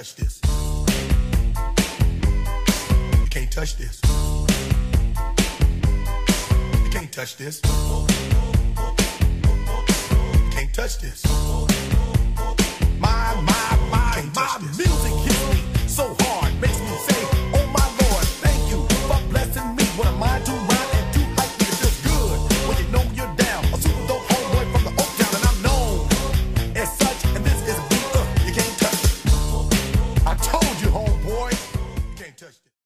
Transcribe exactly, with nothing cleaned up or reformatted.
touch this. You can't touch this. You can't touch this. You can't touch this. My, my, my, my music hits me so hard, makes me say, oh my Lord, thank you for blessing me. What am I to rhyme and to hype me? It feels good when you know you're down. A super dope homeboy from the Oak Town, and I'm known as such. And this is a beat uh, you can't touch it. I told you, homeboy, you can't touch it.